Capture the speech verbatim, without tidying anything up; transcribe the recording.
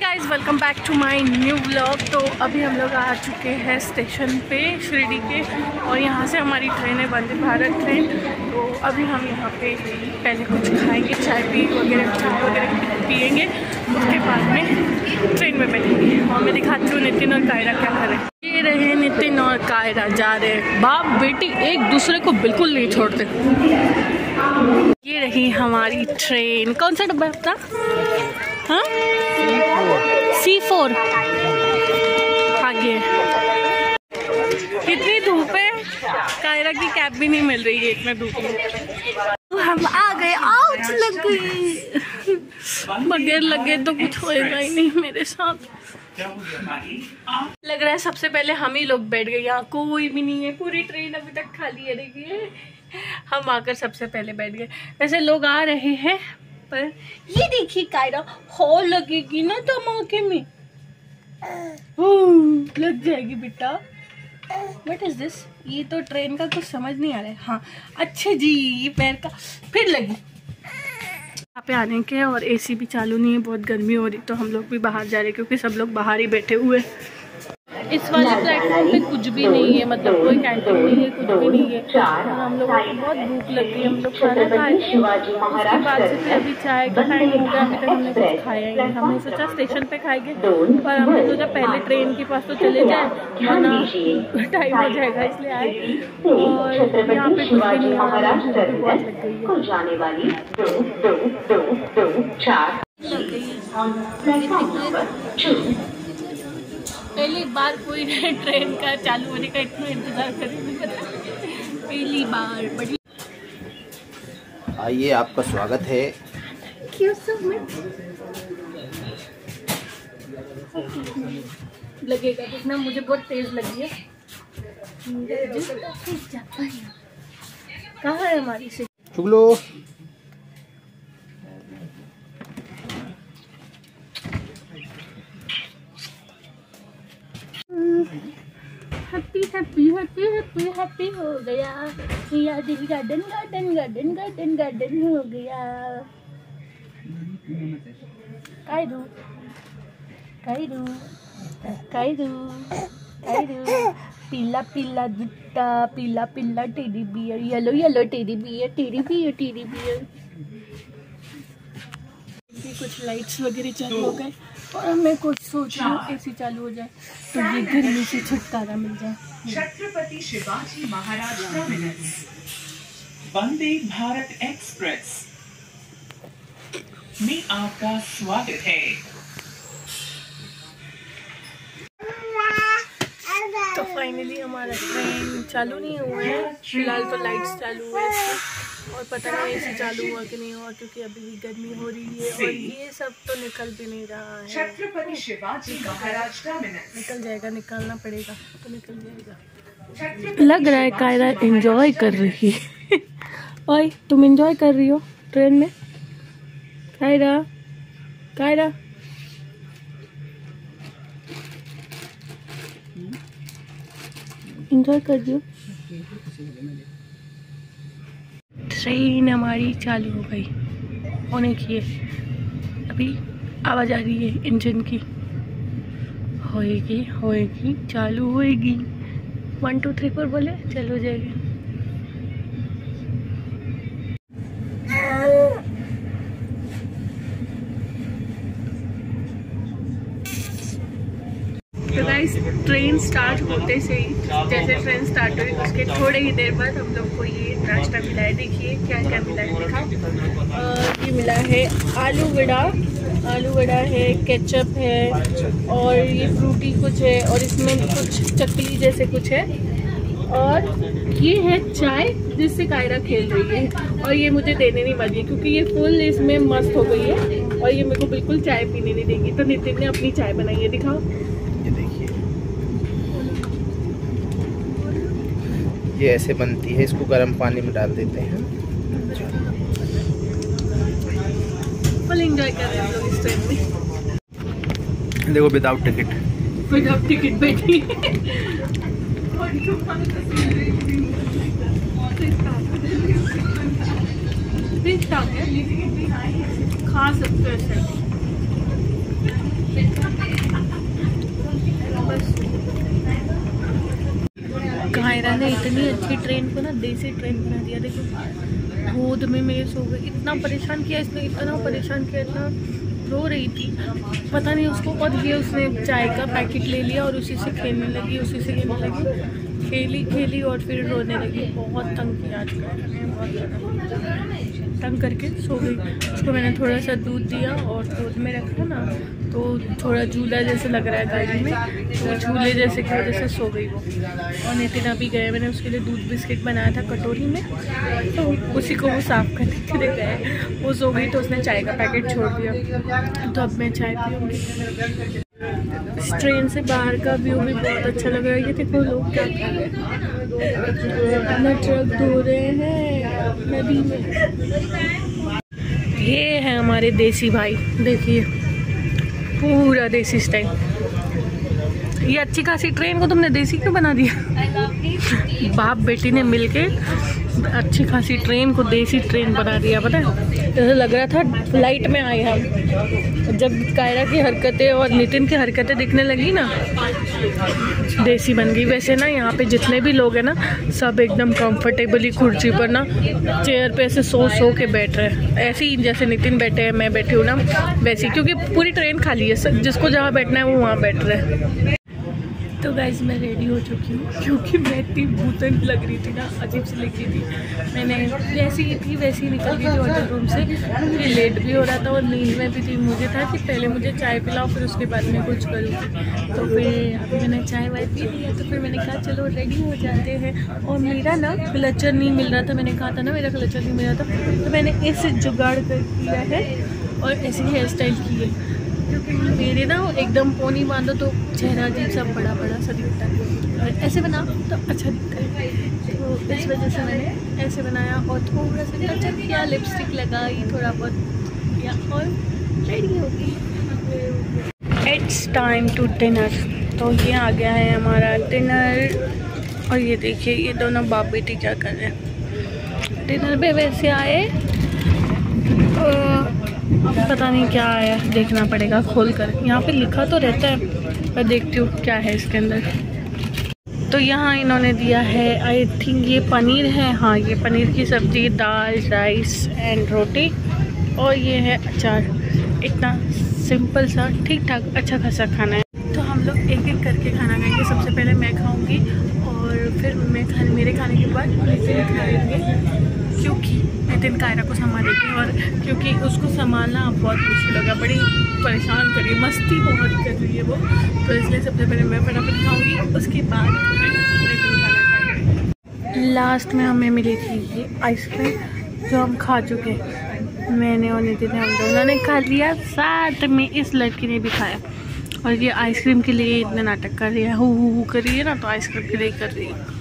Guys welcome back to my new vlog. तो अभी हम लोग आ चुके हैं स्टेशन पे शिरडी के, और यहाँ से हमारी ट्रेन है वंदे भारत ट्रेन। तो अभी हम यहाँ पे पहले कुछ खाएंगे, चाय पी वगैरह चाय वगैरह पियेंगे, उसके बाद में ट्रेन में बैठेंगे। और मैं दिखाती हूँ नितिन और कायरा क्या कर रहे हैं। ये रहे नितिन और कायरा जा रहे हैं, बाप बेटी एक दूसरे को बिल्कुल नहीं छोड़ते। ये रही हमारी ट्रेन। कौन सा डब्बा है अपना? हाँ सी फोर आगे। कितनी धूप है, कायरा की कैब भी नहीं मिल रही है इतने धूप में। तो हम आ गए, आउच लग गई। बगैर लगे तो कुछ होएगा ही नहीं मेरे साथ। लग रहा है सबसे पहले हम ही लोग बैठ गए, यहाँ कोई भी नहीं है, पूरी ट्रेन अभी तक खाली है। देखिए हम आकर सबसे पहले बैठ गए। वैसे लोग आ रहे हैं, पर ये देखिए कायरा हॉल लगेगी ना धमाके में, लग जाएगी बेटा। What is this? ये तो ट्रेन का कुछ समझ नहीं आ रहा है। हाँ अच्छा जी, ये पैर का फिर लगी। यहाँ पे आने के, और एसी भी चालू नहीं है, बहुत गर्मी हो रही, तो हम लोग भी बाहर जा रहे हैं क्योंकि सब लोग बाहर ही बैठे हुए। इस वाले प्लेटफॉर्म पे कुछ भी नहीं है, मतलब कोई कैंटीन नहीं है, कुछ भी नहीं है। और हम लोगों को बहुत भूख लग गई, हम लोग खाना खाए थे, उसके बाद से फिर अभी चाय का टाइम हो गया, अभी तक हमने कुछ खाया ही नहीं। हमने सोचा स्टेशन पे खाएंगे, पर हमने सोचा पहले ट्रेन के पास तो चले जाए, वरना टाइम हो जाएगा, इसलिए आए। और यहाँ पे कुछ भी नहीं है, बहुत लग गई है। पहली बार कोई ट्रेन का चालू होने का इतना इंतजार करेंगे, पहली बार। बड़ी आइए, आपका स्वागत है। क्यों सब में लगेगा कितना, मुझे बहुत तेज लगी है। कहाँ है हमारी सीट? चुगलो happy happy happy happy happy हो गया, या दिल garden garden garden garden garden हो गया। कायरू कायरू कायरू कायरू, पीला पीला जूता, पीला पीला teddy bear, yellow yellow teddy bear, teddy bear teddy bear. कुछ लाइट्स वगैरह चालू हो गए, और मैं कुछ सोच रही हूँ एसी चालू हो जाए तो ये गर्मी से छुटकारा मिल जाए। छत्रपति शिवाजी महाराज टर्मिनस वंदे भारत एक्सप्रेस में आपका स्वागत है। तो फाइनली हमारा ट्रेन चालू नहीं हुआ है, फिलहाल तो लाइट्स चालू है इसकी, और पता नहीं एसी चालू हुआ कि नहीं हुआ, क्योंकि अभी भी गर्मी हो रही है और ये सब तो निकल भी नहीं रहा है। छत्रपति शिवाजी महाराज टर्मिनस निकल जाएगा, निकालना पड़ेगा तो निकल जाएगा। लग रहा है कायरा एंजॉय कर रही है। ओए तुम एंजॉय कर रही हो ट्रेन में? कायरा कायरा एंजॉय कर रही हो? ट्रेन हमारी चालू हो गई, होने की है, अभी आवाज़ आ रही है इंजन की। होएगी होएगी चालू होएगी, वन टू थ्री फोर बोले चालू हो जाएगी। तो गाइस ट्रेन स्टार्ट होते से ही, जैसे ट्रेन स्टार्ट हुई उसके थोड़े ही देर बाद हम लोग को ये नाश्ता मिला है। देखिए क्या क्या मिला है, दिखाओ। ये मिला है आलू वड़ा, आलू वड़ा है, केचप है, और ये फ्रूटी कुछ है, और इसमें कुछ चकली जैसे कुछ है, और ये है चाय जिससे कायरा खेल रही है। और ये मुझे देने नहीं वाली है क्योंकि ये फुल इसमें मस्त हो गई है, और ये मेरे को बिल्कुल चाय पीने नहीं देगी। तो नितिन ने अपनी चाय बनाई है, दिखाओ। ये देखिए, ये ऐसे बनती है, इसको गर्म पानी में डाल देते हैं। फुल एंजॉय कर रहे हैं हम लोग इस ट्रेन में। देखो विदाउट टिकट, विदाउट टिकट बैठी। खा सकते हो ऐसे। कायरा ने इतनी अच्छी ट्रेन को ना देसी ट्रेन बना दिया। देखो गोद में मेरे सो गई, इतना परेशान किया इसने, इतना परेशान किया, इतना रो रही थी पता नहीं उसको। और ये उसने चाय का पैकेट ले लिया और उसी से खेलने लगी, उसी से खेलने लगी, खेली खेली और फिर रोने लगी। बहुत तंग किया आज बहुत ज़्यादा तंग करके सो गई। उसको मैंने थोड़ा सा दूध दिया और दूध में रखा ना तो थोड़ा झूला जैसे लग रहा है गाड़ी में, तो झूले जैसे की वजह से सो गई वो। और नितिन अभी गए, मैंने उसके लिए दूध बिस्किट बनाया था कटोरी में, तो उसी को वो साफ़ करने के लिए गए। वो सो गई तो उसने चाय का पैकेट छोड़ दिया, तो अब मैं चाय पीऊँगी। इस ट्रेन से बाहर का व्यू भी बहुत अच्छा लग रहा है। ये देखो लोग क्या कर रहे हैं, अपना ट्रक धो रहे हैं नदी में। ये है हमारे देसी भाई, देखिए पूरा देसी स्टाइल। ये अच्छी खासी ट्रेन को तुमने देसी क्यों बना दिया? बाप बेटी ने मिलके अच्छी खासी ट्रेन को देसी ट्रेन बना दिया। पता है जैसे लग रहा था फ्लाइट में आए हम। जब कायरा की हरकतें और नितिन की हरकतें दिखने लगी ना, देसी बन गई। वैसे ना यहाँ पे जितने भी लोग हैं ना सब एकदम कंफर्टेबली कुर्सी पर ना चेयर पे ऐसे सो सो के बैठ रहे हैं, ऐसे ही जैसे नितिन बैठे हैं, मैं बैठी हूँ ना वैसे, क्योंकि पूरी ट्रेन खाली है, जिसको जहाँ बैठना है वो वहाँ बैठ रहे हैं। तो गाइस मैं रेडी हो चुकी हूँ, क्योंकि मैं इतनी भूतन लग रही थी ना, अजीब सी लग रही थी। मैंने जैसी ही थी वैसे ही निकल गई थी होटल रूम से। मुझे लेट भी हो रहा था और नींद में भी थी। मुझे था कि पहले मुझे चाय पिलाओ फिर उसके बाद में कुछ करूँगी। तो फिर अभी मैंने चाय वाय पी लिया, तो फिर मैंने कहा चलो रेडी हो जाते हैं। और मेरा ना क्लचर नहीं मिल रहा था, मैंने कहा था ना मेरा क्लचर नहीं मिल रहा था, तो मैंने ऐसे जुगाड़ कर किया है और ऐसे हेयर स्टाइल की है। क्योंकि मेरे ना एकदम पोनी बांधो तो चेहरा अजीब सा बड़ा बड़ा सा दिखता है, और ऐसे बनाओ तो अच्छा दिखता है। तो इस वजह से मैंने ऐसे बनाया और थोड़ा सा टचअप किया, लिपस्टिक लगाई, थोड़ा बहुत किया और रेडी हो गई। It's time to dinner. तो ये आ गया है हमारा डिनर। और ये देखिए ये दोनों बाप बेटी क्या कर रहे हैं। डिनर पे वैसे आए, पता नहीं क्या आया, देखना पड़ेगा खोल कर। यहाँ पे लिखा तो रहता है पर देखती हूँ क्या है इसके अंदर। तो यहाँ इन्होंने दिया है, आई थिंक ये पनीर है, हाँ ये पनीर की सब्ज़ी, दाल, राइस एंड रोटी, और ये है अचार। इतना सिंपल सा ठीक ठाक अच्छा खासा खाना है। तो हम लोग एक एक करके खाना खाएंगे। सबसे पहले मैं खाऊंगी और फिर मैं खाने मेरे खाने के बाद नितिन खाएंगे, क्योंकि नितिन कायरा को संभालेगी। और क्योंकि उसको संभालना अब बहुत मुश्किल होगा, बड़ी परेशान कर रही है, मस्ती बहुत कर रही है वो, तो इसलिए सबसे पहले मैं फटाफट खाऊंगी, उसके बाद मैं नितिन खाना खाएंगे। लास्ट में हमें मिली थी ये आइसक्रीम जो हम खा चुके हैं, मैंने और नितिन ने, हम दोनों ने खा लिया, साथ में इस लड़की ने भी खाया। और ये आइसक्रीम के लिए इतने नाटक कर रही है, हु हु हु कर रही है ना, तो आइसक्रीम के लिए कर रही है।